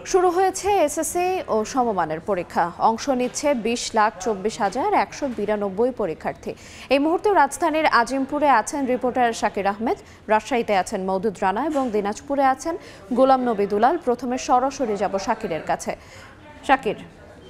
শুরু হয়েছে এসএসসি ও সমমানের পরীক্ষা। অংশ নিচ্ছে 20,24,192 পরীক্ষার্থী। এই মুহূর্তে রাজধানীর আজিমপুরে আছেন রিপোর্টার শাকির আহমেদ, রাজশাহীতে আছেন মওদুদ রানা এবং দিনাজপুরে আছেন গোলাম নবী দুলাল। প্রথমে সরাসরি যাব শাকিরের কাছে। শাকির,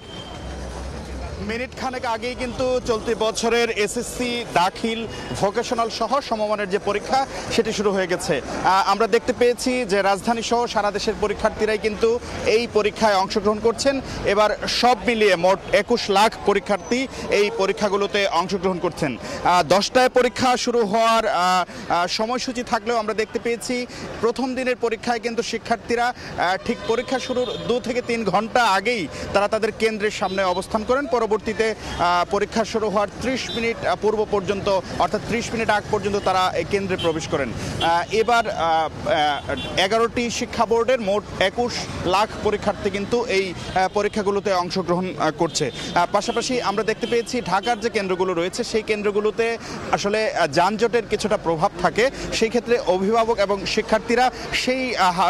মিনিট খানেক আগেই কিন্তু চলতি বছরের এসএসসি দাখিল ভোকেশনাল সহ সমমানের যে পরীক্ষা সেটি শুরু হয়ে গেছে। আমরা দেখতে পেয়েছি যে রাজধানী সহ সারা দেশের পরীক্ষার্থীরাই কিন্তু এই পরীক্ষায় অংশগ্রহণ করছেন। এবার সব মিলিয়ে মোট 21 লাখ পরীক্ষার্থী এই পরীক্ষাগুলোতে অংশগ্রহণ করছেন। 10টায় পরীক্ষা শুরু হওয়ার সময়সূচি থাকলেও আমরা দেখতে পেয়েছি প্রথম দিনের পরীক্ষায় কিন্তু শিক্ষার্থীরা ঠিক পরীক্ষা শুরুর 2 থেকে 3 ঘন্টা আগেই তারা তাদের কেন্দ্রের সামনে অবস্থান করেন। পরবর্তীতে পরীক্ষা শুরু হওয়ার 30 মিনিট পূর্ব পর্যন্ত অর্থাৎ 30 মিনিট আগ পর্যন্ত তারা এই কেন্দ্রে প্রবেশ করেন। এবার 11টি শিক্ষা বোর্ডের মোট 21 লাখ পরীক্ষার্থী কিন্তু এই পরীক্ষাগুলোতে অংশগ্রহণ করছে। পাশাপাশি আমরা দেখতে পেয়েছি ঢাকার যে কেন্দ্রগুলো রয়েছে সেই কেন্দ্রগুলোতে আসলে যানজটের কিছুটা প্রভাব থাকে। সেই ক্ষেত্রে অভিভাবক এবং শিক্ষার্থীরা সেই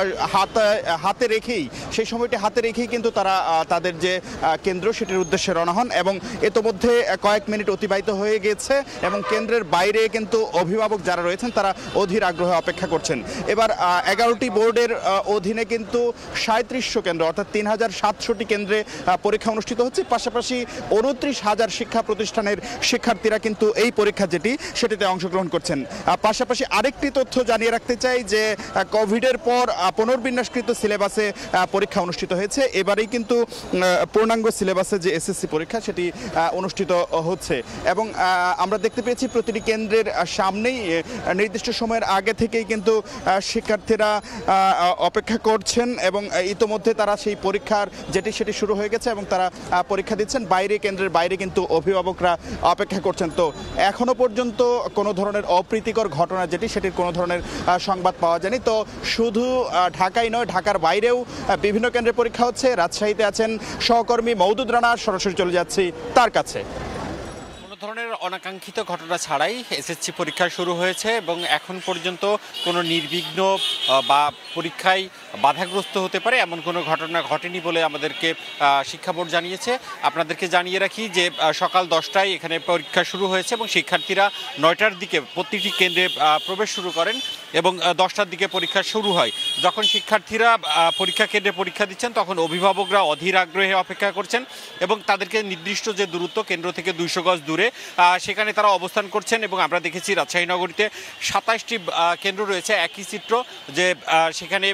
হাতে রেখেই সেই সময়টি হাতে রেখেই কিন্তু তারা তাদের যে কেন্দ্র সেটির উদ্দেশ্যে রওনা হন এবং ইতোমধ্যে কয়েক মিনিট অতিবাহিত হয়ে গেছে এবং কেন্দ্রের বাইরে কিন্তু অভিভাবক যারা রয়েছেন তারা অধীর আগ্রহে অপেক্ষা করছেন। এবার 11টি বোর্ডের অধীনে কিন্তু 3700 কেন্দ্র অর্থাৎ 3700টি কেন্দ্রে পরীক্ষা অনুষ্ঠিত হচ্ছে। পাশাপাশি 29,000 শিক্ষা প্রতিষ্ঠানের শিক্ষার্থীরা কিন্তু এই পরীক্ষা সেটিতে অংশগ্রহণ করছেন। পাশাপাশি আরেকটি তথ্য জানিয়ে রাখতে চাই যে কোভিডের পর পুনর্বিন্যাসকৃত সিলেবাসে পরীক্ষা অনুষ্ঠিত হয়েছে। এবারেই কিন্তু পূর্ণাঙ্গ সিলেবাসে যে এসএসসি পরীক্ষা সেটি অনুষ্ঠিত হচ্ছে এবং আমরা দেখতে পেয়েছি প্রতিটি কেন্দ্রের সামনেই নির্দিষ্ট সময়ের আগে থেকেই কিন্তু শিক্ষার্থীরা অপেক্ষা করছেন এবং ইতোমধ্যে তারা সেই পরীক্ষার সেটি শুরু হয়ে গেছে এবং তারা পরীক্ষা দিচ্ছেন। কেন্দ্রের বাইরে কিন্তু অভিভাবকরা অপেক্ষা করছেন। তো এখনো পর্যন্ত কোনো ধরনের অপ্রীতিকর ঘটনা সেটির কোনো ধরনের সংবাদ পাওয়া যায়নি। তো শুধু ঢাকাই নয়, ঢাকার বাইরেও বিভিন্ন কেন্দ্রে পরীক্ষা হচ্ছে। রাজশাহীতে আছেন সহকর্মী মওদুদ রানা, সরাসরি চলে যাচ্ছি তার কাছে। কোনো ধরনের অনাকাঙ্ক্ষিত ঘটনা ছাড়াই এসএসসি পরীক্ষা শুরু হয়েছে এবং এখন পর্যন্ত কোনো নির্বিঘ্ন বা পরীক্ষায় বাধাগ্রস্ত হতে পারে এমন কোনো ঘটনা ঘটেনি বলে আমাদেরকে শিক্ষা বোর্ড জানিয়েছে। আপনাদেরকে জানিয়ে রাখি যে সকাল 10টায় এখানে পরীক্ষা শুরু হয়েছে এবং শিক্ষার্থীরা 9টার দিকে প্রতিটি কেন্দ্রে প্রবেশ শুরু করেন এবং 10টার দিকে পরীক্ষা শুরু হয়। যখন শিক্ষার্থীরা পরীক্ষা কেন্দ্রে পরীক্ষা দিচ্ছেন তখন অভিভাবকরা অধীর আগ্রহে অপেক্ষা করছেন এবং তাদেরকে নির্দিষ্ট যে দূরত্ব কেন্দ্র থেকে 200 গজ দূরে সেখানে তারা অবস্থান করছেন এবং আমরা দেখেছি রাজশাহী নগরীতে 27টি কেন্দ্র রয়েছে। একই চিত্র যে সেখানে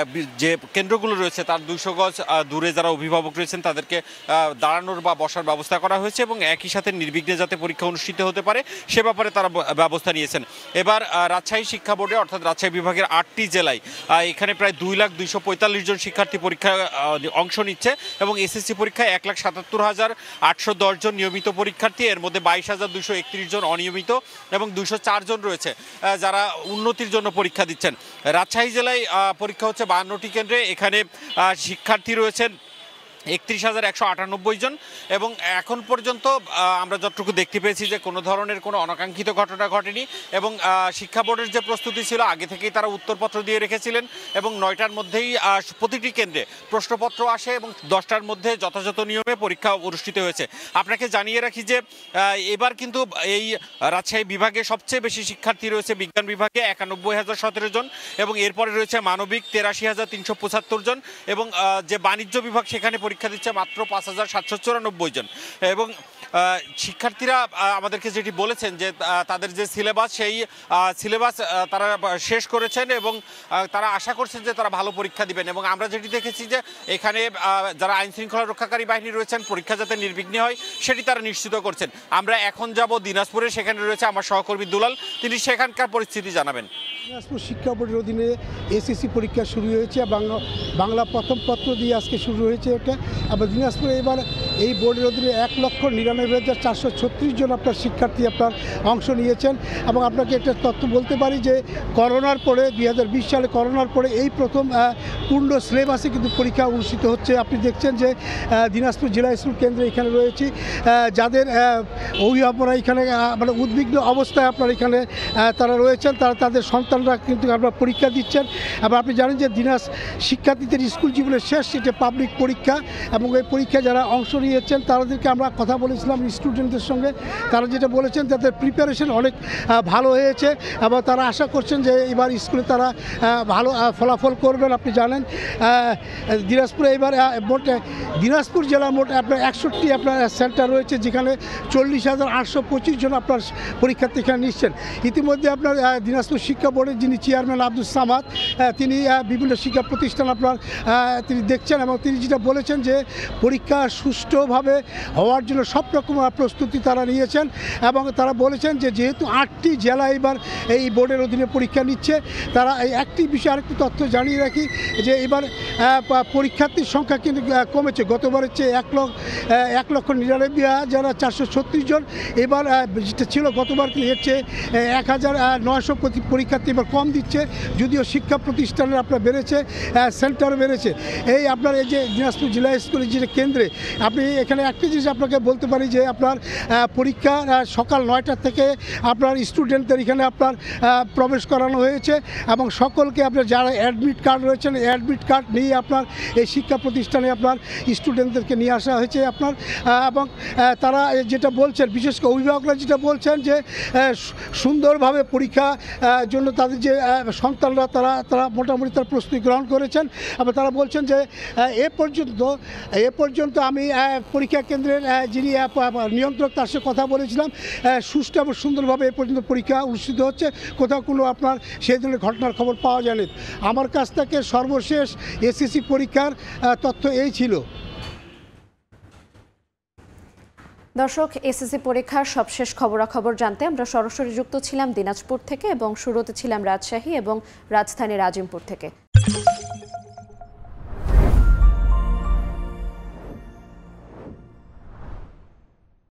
যে কেন্দ্রগুলো রয়েছে তার 200 গজ দূরে যারা অভিভাবক রয়েছেন তাদেরকে দাঁড়ানোর বা বসার ব্যবস্থা করা হয়েছে এবং একই সাথে নির্বিঘ্নে যাতে পরীক্ষা অনুষ্ঠিত হতে পারে সে ব্যাপারে তারা ব্যবস্থা নিয়েছেন। এবার রাজশাহী শিক্ষা বোর্ডে অর্থাৎ রাজশাহী বিভাগের 8টি জেলায় এখানে প্রায় 2,245,000 জন শিক্ষার্থী পরীক্ষা অংশ নিচ্ছে এবং এসএসসি পরীক্ষায় 1,77,810 জন নিয়মিত পরীক্ষার্থী, এর মধ্যে 22,231 জন অনিয়মিত এবং 204 জন রয়েছে যারা উন্নতির জন্য পরীক্ষা দিচ্ছেন। রাজশাহী জেলায় পরীক্ষা হচ্ছে 52টি কেন্দ্রে। এখানে শিক্ষার্থী রয়েছেন 31,198 জন এবং এখন পর্যন্ত আমরা যতটুকু দেখতে পেয়েছি যে কোনো ধরনের কোনো অনাকাঙ্ক্ষিত ঘটনা ঘটেনি এবং শিক্ষা বোর্ডের যে প্রস্তুতি ছিল আগে থেকেই তারা উত্তরপত্র দিয়ে রেখেছিলেন এবং 9টার মধ্যেই প্রতিটি কেন্দ্রে প্রশ্নপত্র আসে এবং 10টার মধ্যে যথাযথ নিয়মে পরীক্ষা অনুষ্ঠিত হয়েছে। আপনাকে জানিয়ে রাখি যে এবার কিন্তু এই রাজশাহী বিভাগে সবচেয়ে বেশি শিক্ষার্থী রয়েছে বিজ্ঞান বিভাগে 91,017 জন এবং এরপরে রয়েছে মানবিক 83,375 জন এবং যে বাণিজ্য বিভাগ সেখানে পরীক্ষা দিচ্ছে মাত্র 5,794 জন এবং শিক্ষার্থীরা আমাদেরকে যেটি বলেছেন যে তাদের যে সিলেবাস সেই সিলেবাস তারা শেষ করেছেন এবং তারা আশা করছেন যে তারা ভালো পরীক্ষা দিবেন এবং আমরা যেটি দেখেছি যে এখানে যারা আইন শৃঙ্খলা রক্ষাকারী বাহিনী রয়েছেন পরীক্ষা যাতে নির্বিঘ্নে হয় সেটি তারা নিশ্চিত করছেন। আমরা এখন যাব দিনাজপুরে, সেখানে রয়েছে আমার সহকর্মী দুলাল, তিনি সেখানকার পরিস্থিতি জানাবেন। দিনাজপুর শিক্ষা বোর্ডের অধীনে এসএসসি পরীক্ষা শুরু হয়েছে, বাংলা প্রথম পত্র দিয়ে আজকে শুরু হয়েছে এটা। আবার দিনাজপুরে এবার এই বোর্ডের অধীনে 1,99,436 জন আপনার শিক্ষার্থী আপনার অংশ নিয়েছেন। এবং আপনাকে একটা তথ্য বলতে পারি যে করোনার পরে 2020 সালে করোনার পরে এই প্রথম পূর্ণ সিলেবাসে কিন্তু পরীক্ষা অনুষ্ঠিত হচ্ছে। আপনি দেখছেন যে দিনাজপুর জেলা স্কুল কেন্দ্রে এখানে রয়েছে যাদের অভিভাবকরা এখানে মানে উদ্বিগ্ন অবস্থায় আপনার এখানে তারা রয়েছেন, তারা তাদের সন্তানরা কিন্তু আপনার পরীক্ষা দিচ্ছেন। এবং আপনি জানেন যে দিনাজ শিক্ষার্থীদের স্কুল জীবনের শেষ সেটা পাবলিক পরীক্ষা, এবং এই পরীক্ষায় যারা অংশ নিয়েছেন তাদেরকে আমরা কথা বলেছিলাম স্টুডেন্টদের সঙ্গে। তারা যেটা বলেছেন তাদের প্রিপারেশন অনেক ভালো হয়েছে এবং তারা আশা করছেন যে এবার স্কুলে তারা ভালো ফলাফল করবেন। আপনি জানেন দিনাজপুরে এবার মোট দিনাজপুর জেলা মোট আপনার 61টি আপনার সেন্টার রয়েছে, যেখানে 40,825 জন আপনার পরীক্ষার্থী এখানে নিচ্ছেন। ইতিমধ্যে আপনার দিনাজপুর শিক্ষা বোর্ডের যিনি চেয়ারম্যান আব্দুল সামাদ, তিনি বিভিন্ন শিক্ষা প্রতিষ্ঠান আপনার তিনি দেখছেন এবং তিনি যেটা বলেছেন যে পরীক্ষা সুষ্ঠুভাবে হওয়ার জন্য সব রকম প্রস্তুতি তারা নিয়েছেন। এবং তারা বলেছেন যে যেহেতু 8টি জেলা এবার এই বোর্ডের অধীনে পরীক্ষা নিচ্ছে, তারা এই একটি বিষয়ে আরেকটি তথ্য জানিয়ে রাখি যে এবার পরীক্ষার্থীর সংখ্যা কিন্তু কমেছে। গতবারের চেয়ে 1,99,436 জন এবার যেটা ছিল গতবার এর চেয়ে 1,900 পরীক্ষার্থী এবার কম দিচ্ছে, যদিও শিক্ষা প্রতিষ্ঠানের আপনার বেড়েছে, সেন্টার বেড়েছে। এই আপনার এই যে দিনাজপুর জেলা স্কুলের যে কেন্দ্রে আপনি এখানে একটি জিনিস আপনাকে বলতে পারি যে আপনার পরীক্ষা সকাল 9টা থেকে আপনার স্টুডেন্টদের এখানে আপনার প্রবেশ করানো হয়েছে এবং সকলকে আপনার যারা অ্যাডমিট কার্ড রয়েছেন অ্যাডমিট কার্ড নিয়ে আপনার এই শিক্ষা প্রতিষ্ঠানে আপনার স্টুডেন্টদেরকে নিয়ে আসা হয়েছে আপনার। এবং তারা যেটা বলছেন, বিশেষ করে অভিভাবকরা যেটা বলছেন যে সুন্দরভাবে পরীক্ষা জন্য তাদের যে সন্তানরা তারা মোটামুটি তার প্রস্তুতি গ্রহণ করেছেন। এবং তারা বলছেন যে এ পর্যন্ত আমি পরীক্ষা কেন্দ্রের যিনি নিয়ন্ত্রক তার সাথে কথা বলেছিলাম, সুষ্ঠু এবং সুন্দরভাবে এ পর্যন্ত পরীক্ষা অনুষ্ঠিত হচ্ছে, কোথাও কোনো আপনার সেই ধরনের ঘটনার খবর পাওয়া যায়নি। আমার কাছ থেকে সর্বশেষ এসএসসি পরীক্ষার তথ্য এই ছিল। দর্শক, এসএসসি পরীক্ষার সবশেষ খবরাখবর জানতে আমরা সরাসরি যুক্ত ছিলাম দিনাজপুর থেকে এবং শুরুতে ছিলাম রাজশাহী এবং রাজধানীর আজিমপুর থেকে।